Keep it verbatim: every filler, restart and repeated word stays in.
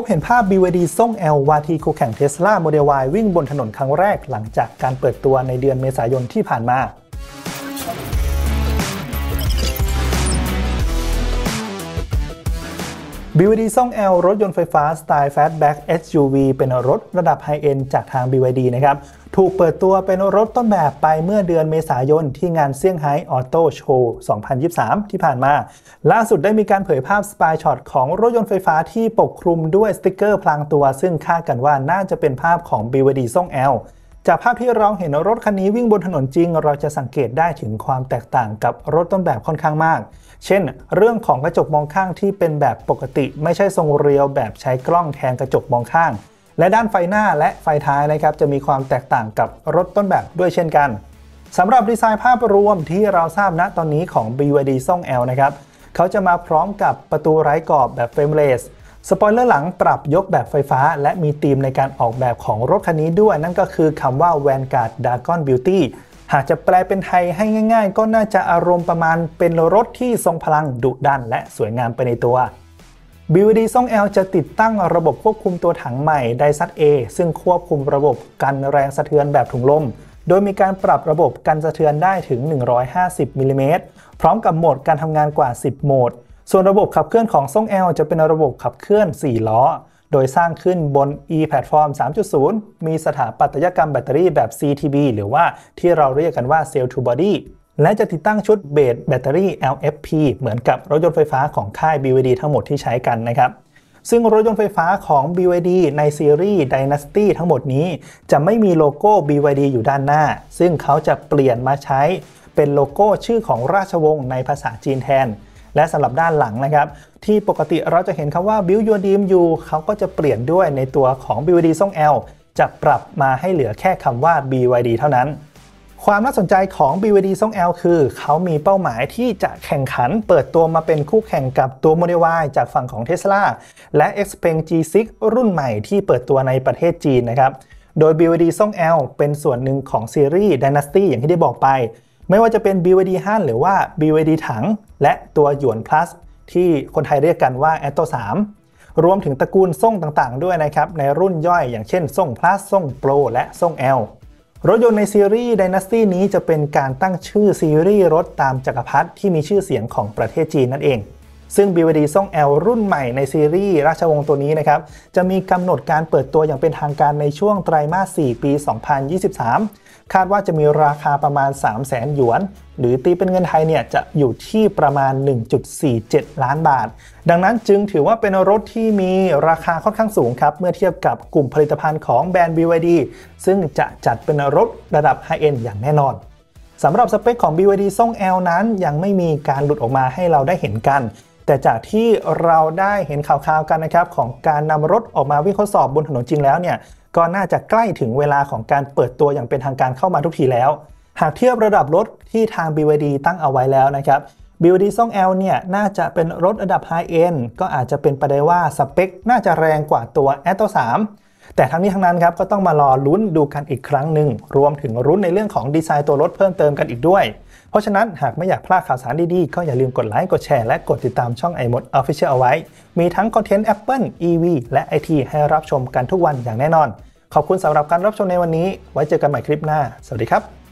บเห็นภาพ บี วาย ดี ซ่ง แอล วาทีคู่แข่ง Tesla Model Y วิ่งบนถนนครั้งแรกหลังจากการเปิดตัวในเดือนเมษายนที่ผ่านมา บี วาย ดี ซ่ง แอล รถยนต์ไฟฟ้าสไตล์ Fastback เอส ยู วี เป็นรถระดับไฮเอ็นด์จากทาง บี วาย ดี นะครับถูกเปิดตัวเป็นรถต้นแบบไปเมื่อเดือนเมษายนที่งานเซี่ยงไฮ้ออโต้โชว์ สองพันยี่สิบสาม ที่ผ่านมาล่าสุดได้มีการเผยภาพสปายช็อตของรถยนต์ไฟฟ้าที่ปกคลุมด้วยสติกเกอร์พลางตัวซึ่งคาดกันว่าน่าจะเป็นภาพของ บี วาย ดี ซ่ง แอล จากภาพที่เราเห็นรถคันนี้วิ่งบนถนนจริงเราจะสังเกตได้ถึงความแตกต่างกับรถต้นแบบค่อนข้างมากเช่นเรื่องของกระจกมองข้างที่เป็นแบบปกติไม่ใช่ทรงเรียวแบบใช้กล้องแทนกระจกมองข้างและด้านไฟหน้าและไฟท้ายนะครับจะมีความแตกต่างกับรถต้นแบบด้วยเช่นกันสำหรับดีไซน์ภาพรวมที่เราทราบณตอนนี้ของ บี วาย ดี ซ่ง แอล นะครับเขาจะมาพร้อมกับประตูไร้กรอบแบบเฟรมเลสสปอยเลอร์หลังปรับยกแบบไฟฟ้าและมีธีมในการออกแบบของรถคันนี้ด้วยนั่นก็คือคำว่า Vanguard Dragon Beauty หากจะแปลเป็นไทยให้ง่ายๆก็น่าจะอารมณ์ประมาณเป็นรถที่ทรงพลังดุดันและสวยงามไปในตัว บี วาย ดี ซ่ง แอล จะติดตั้งระบบควบคุมตัวถังใหม่ Daihatsu A ซึ่งควบคุมระบบกันแรงสะเทือนแบบถุงลมโดยมีการปรับระบบกันสะเทือนได้ถึงหนึ่งร้อยห้าสิบมิลลิเมตรพร้อมกับโหมดการทำงานกว่าสิบโหมดส่วนระบบขับเคลื่อนของซ่ง แอล จะเป็นระบบขับเคลื่อนสี่ล้อโดยสร้างขึ้นบน e-Platform สามจุดศูนย์ มีสถาปัตยกรรมแบตเตอรี่แบบ ซี ที บี หรือว่าที่เราเรียกกันว่า Cell to Body และจะติดตั้งชุดเบสแบตเตอรี่ แอล เอฟ พี เหมือนกับรถยนต์ไฟฟ้าของค่าย บี วาย ดี ทั้งหมดที่ใช้กันนะครับซึ่งรถยนต์ไฟฟ้าของ บี วาย ดี ในซีรีส์ Dynasty ทั้งหมดนี้จะไม่มีโลโก้ บี วาย ดี อยู่ด้านหน้าซึ่งเขาจะเปลี่ยนมาใช้เป็นโลโก้ชื่อของราชวงศ์ในภาษาจีนแทนและสำหรับด้านหลังนะครับที่ปกติเราจะเห็นคำว่า Build Your Dream You เขาก็จะเปลี่ยนด้วยในตัวของ บี วาย ดี ซ่ง แอล จะปรับมาให้เหลือแค่คำว่า บี วาย ดี เท่านั้นความน่าสนใจของ บี วาย ดี ซ่ง แอล คือเขามีเป้าหมายที่จะแข่งขันเปิดตัวมาเป็นคู่แข่งกับตัว Model Y จากฝั่งของ Tesla และ Xpeng จี ซิกซ์ รุ่นใหม่ที่เปิดตัวในประเทศจีนนะครับโดย บี วาย ดี ซ่ง แอล เป็นส่วนหนึ่งของซีรีส์ Dynasty อย่างที่ได้บอกไปไม่ว่าจะเป็น บี วาย ดี ฮั่นหรือว่า บี วาย ดี ถังและตัวหยวน plus ที่คนไทยเรียกกันว่า แอตโต สาม รวมถึงตระกูลซ่งต่างๆด้วยนะครับในรุ่นย่อยอย่างเช่นซ่ง plus ซ่ง Pro และซ่ง L รถยนต์ในซีรีส์ Dynasty นี้จะเป็นการตั้งชื่อซีรีส์รถตามจักรพรรดิที่มีชื่อเสียงของประเทศจีนนั่นเองซึ่ง บี วาย ดี ซ่ง แอล รุ่นใหม่ในซีรีส์ราชวงศ์ตัวนี้นะครับจะมีกำหนดการเปิดตัวอย่างเป็นทางการในช่วงไตรมาส สี่ ปี สองพันยี่สิบสามคาดว่าจะมีราคาประมาณ สามแสน หยวนหรือตีเป็นเงินไทยเนี่ยจะอยู่ที่ประมาณ หนึ่งจุดสี่เจ็ด ล้านบาทดังนั้นจึงถือว่าเป็นรถที่มีราคาค่อนข้างสูงครับเมื่อเทียบกับกลุ่มผลิตภัณฑ์ของแบรนด์ บี วาย ดี ซึ่งจะจัดเป็นรถระดับไฮเอ็นด์อย่างแน่นอนสำหรับสเปคของ บี วาย ดี ซ่ง แอล นั้นยังไม่มีการหลุดออกมาให้เราได้เห็นกันแต่จากที่เราได้เห็นข่าวๆกันนะครับของการนำรถออกมาวิ่งทดสอบบนถนนจริงแล้วเนี่ยก็น่าจะใกล้ถึงเวลาของการเปิดตัวอย่างเป็นทางการเข้ามาทุกทีแล้วหากเทียบระดับรถที่ทาง บี วาย ดี ตั้งเอาไว้แล้วนะครับ บี วาย ดี ซ่ง แอล เนี่ยน่าจะเป็นรถระดับไฮเอ็นด์ก็อาจจะเป็นไปได้ว่าสเปคน่าจะแรงกว่าตัว แอตโต สาม แต่ทั้งนี้ทั้งนั้นครับก็ต้องมารอลุ้นดูกันอีกครั้งหนึ่งรวมถึงลุ้นในเรื่องของดีไซน์ตัวรถเพิ่มเติมกันอีกด้วยเพราะฉะนั้นหากไม่อยากพลาดข่าวสารดีๆก็อย่าลืมกดไลค์กดแชร์และกดติดตามช่อง iMod Official เอาไว้มีทั้งคอนเทนต์ Apple อี วี และ ไอ ที ให้รับชมกันทุกวันอย่างแน่นอนขอบคุณสำหรับการรับชมในวันนี้ไว้เจอกันใหม่คลิปหน้าสวัสดีครับ